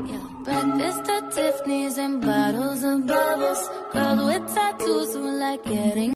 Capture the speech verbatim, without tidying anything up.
Breakfast at Tiffany's and bottles of bubbles. Girls with tattoos who like getting